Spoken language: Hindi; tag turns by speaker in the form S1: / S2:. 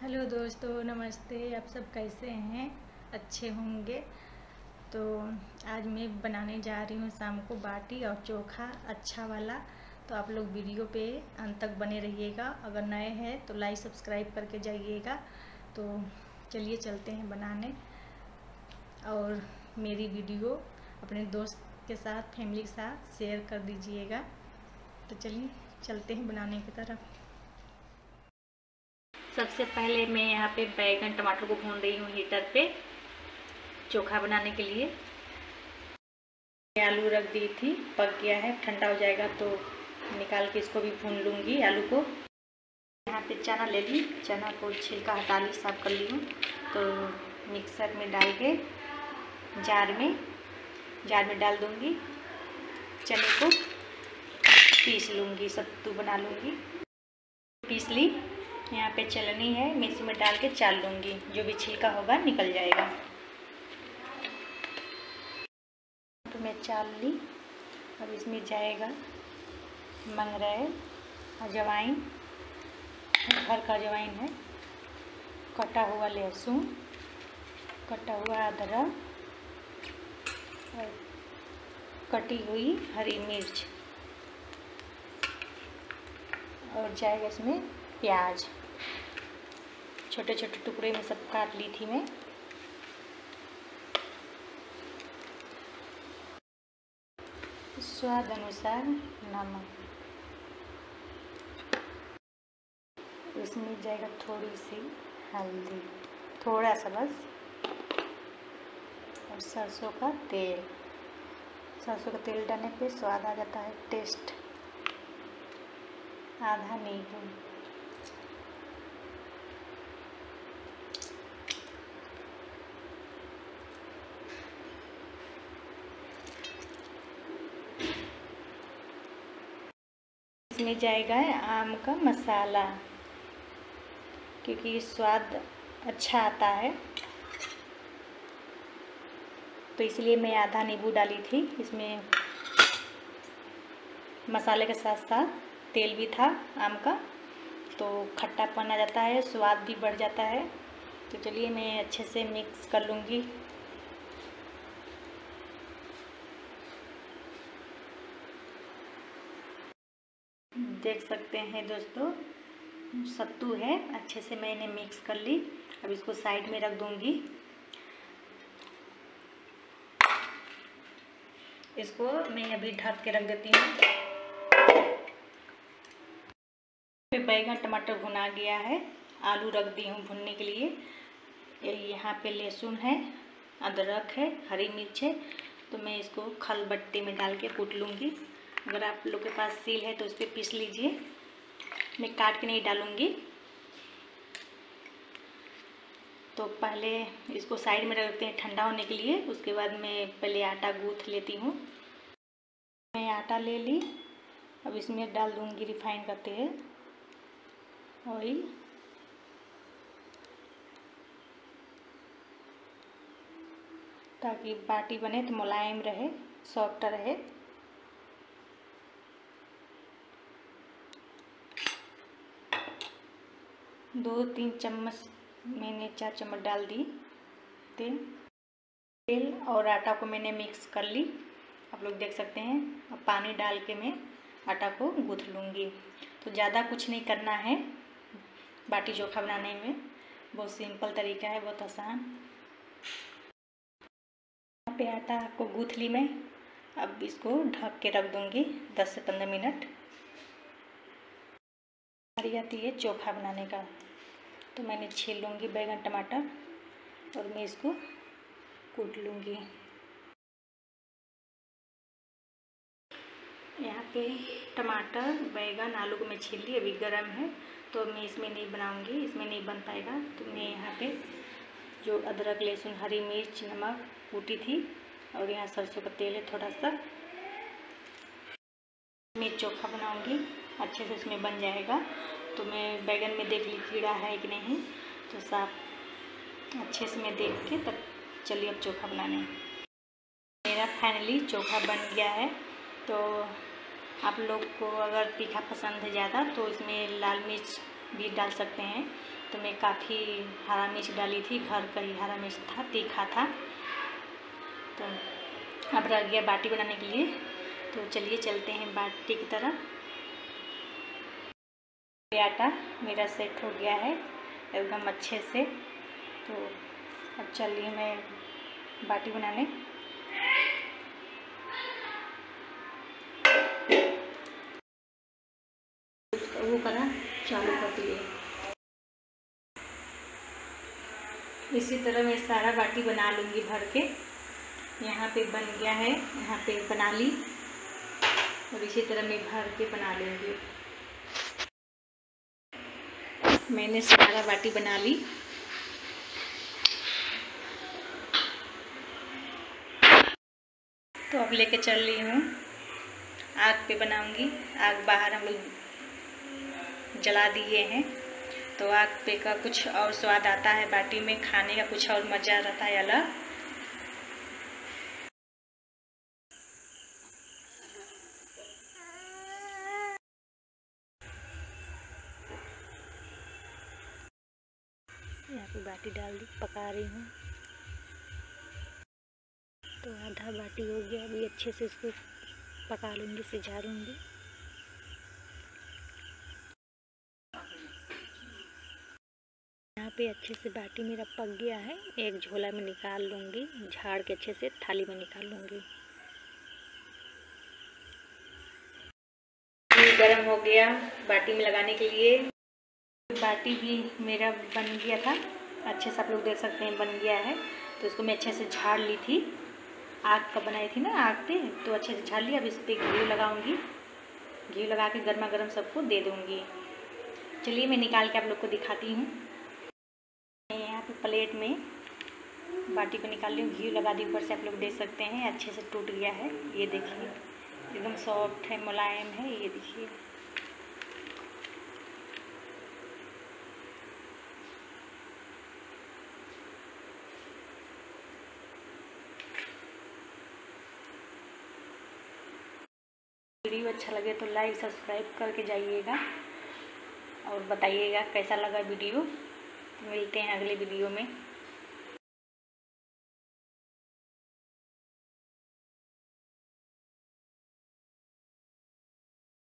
S1: हेलो दोस्तों, नमस्ते। आप सब कैसे हैं? अच्छे होंगे। तो आज मैं बनाने जा रही हूँ शाम को बाटी और चोखा अच्छा वाला। तो आप लोग वीडियो पे अंत तक बने रहिएगा। अगर नए हैं तो लाइक सब्सक्राइब करके जाइएगा। तो चलिए चलते हैं बनाने, और मेरी वीडियो अपने दोस्त के साथ, फैमिली के साथ शेयर कर दीजिएगा। तो चलिए चलते हैं बनाने की तरफ। सबसे पहले मैं यहाँ पे बैगन टमाटर को भून रही हूँ हीटर पे चोखा बनाने के लिए। आलू रख दी थी, पक गया है, ठंडा हो जाएगा तो निकाल के इसको भी भून लूँगी आलू को। यहाँ पे चना ले ली, चना को छिलका हटा ली, साफ कर ली हूँ। तो मिक्सर में डाल के जार में डाल दूँगी। चने को पीस लूँगी, सत्तू बना लूँगी। पीस ली। यहाँ पे चलनी है, मिक्सी में डाल के चाल लूँगी, जो भी छिलका होगा निकल जाएगा। तो मैं चाल ली। अब इसमें जाएगा मंगरेल, अजवाइन, घर का अजवाइन है, कटा हुआ लहसुन, कटा हुआ अदरक और कटी हुई हरी मिर्च, और जाएगा इसमें प्याज। छोटे छोटे टुकड़े में सब काट ली थी मैं। स्वाद अनुसार नमक, इसमें जाएगा थोड़ी सी हल्दी, थोड़ा सा बस, और सरसों का तेल। सरसों का तेल डालने पे स्वाद आ जाता है, टेस्ट। आधा नींबू, इसमें जाएगा आम का मसाला, क्योंकि स्वाद अच्छा आता है, तो इसलिए मैं आधा नींबू डाली थी। इसमें मसाले के साथ साथ तेल भी था आम का, तो खट्टापन आ जाता है, स्वाद भी बढ़ जाता है। तो चलिए मैं अच्छे से मिक्स कर लूँगी। देख सकते हैं दोस्तों, सत्तू है, अच्छे से मैंने मिक्स कर ली। अब इसको साइड में रख दूँगी। इसको मैं अभी ढक के रख देती हूँ। बैगन टमाटर भुना गया है, आलू रख दी हूँ भुनने के लिए। यहाँ पे लहसुन है, अदरक है, हरी मिर्च है, तो मैं इसको खलबट्टे में डाल के कूट लूँगी। अगर आप लोग के पास सील है तो उस पर पीस लीजिए, मैं काट के नहीं डालूँगी। तो पहले इसको साइड में रख देते हैं ठंडा होने के लिए। उसके बाद मैं पहले आटा गूँथ लेती हूँ। मैं आटा ले ली। अब इसमें डाल दूँगी रिफाइन का तेल, ऑयल, ताकि बाटी बने तो मुलायम रहे, सॉफ्ट रहे। दो तीन चम्मच, मैंने 4 चम्मच डाल दी तेल और आटा को मैंने मिक्स कर ली, आप लोग देख सकते हैं। अब पानी डाल के मैं आटा को गूँथ लूँगी। तो ज़्यादा कुछ नहीं करना है बाटी चोखा बनाने में, बहुत सिंपल तरीका है, बहुत आसान। यहाँ पे आटा को गूँथ ली मैं। अब इसको ढक के रख दूँगी 10 से 15 मिनट। तैयारी आती है चोखा बनाने का। तो मैंने छील लूँगी बैगन टमाटर, और मैं इसको कूट लूँगी। यहाँ पे टमाटर, बैगन, आलू को मैं छील ली, अभी गरम है तो मैं इसमें नहीं बनाऊँगी, इसमें नहीं बन पाएगा। तो मैं यहाँ पे जो अदरक, लहसुन, हरी मिर्च, नमक कूटी थी, और यहाँ सरसों का तेल है थोड़ा सा। मैं चोखा बनाऊँगी, अच्छे से इसमें बन जाएगा। तो मैं बैगन में देख ली कीड़ा है कि नहीं, तो साफ अच्छे से मैं देख के तब चलिए अब चोखा बनाने। मेरा फाइनली चोखा बन गया है। तो आप लोग को अगर तीखा पसंद है ज़्यादा तो इसमें लाल मिर्च भी डाल सकते हैं। तो मैं काफ़ी हरा मिर्च डाली थी, घर का ही हरा मिर्च था, तीखा था। तो अब रह गया बाटी बनाने के लिए। तो चलिए चलते हैं बाटी की तरफ। आटा मेरा सेट हो गया है एकदम अच्छे से। तो अब चलिए मैं बाटी बनाने। वो करना चालू कर दिए। इसी तरह मैं सारा बाटी बना लूँगी भर के। यहाँ पे बन गया है, यहाँ पे बना ली और इसी तरह मैं भर के बना लूँगी। मैंने सारा बाटी बना ली। तो अब लेके चल रही हूँ, आग पे बनाऊँगी। आग बाहर हम लोग जला दिए हैं, तो आग पे का कुछ और स्वाद आता है, बाटी में खाने का कुछ और मज़ा रहता है अलग। यहाँ पे बाटी डाल दी, पका रही हूँ। तो आधा बाटी हो गया, अभी अच्छे से इसको पका लूँगी, सिझा लूँगी। यहाँ पे अच्छे से बाटी मेरा पक गया है। एक झोला में निकाल लूँगी, झाड़ के अच्छे से थाली में निकाल लूँगी। गरम हो गया बाटी में लगाने के लिए। बाटी भी मेरा बन गया था अच्छे से, आप लोग देख सकते हैं बन गया है। तो इसको मैं अच्छे से झाड़ ली थी, आग का बनाई थी ना आग पे, तो अच्छे से झाड़ लिया। अब इस पर घी लगाऊंगी, घी लगा के गर्मा गर्म सबको दे दूंगी। चलिए मैं निकाल के आप लोग को दिखाती हूँ। यहाँ पे प्लेट में बाटी को निकाल ली, घी लगा दी ऊपर से, आप लोग देख सकते हैं अच्छे से टूट गया है। ये देखिए एकदम सॉफ्ट है, मुलायम है, ये देखिए। वीडियो अच्छा लगे तो लाइक सब्सक्राइब करके जाइएगा और बताइएगा कैसा लगा वीडियो। मिलते हैं अगले वीडियो में।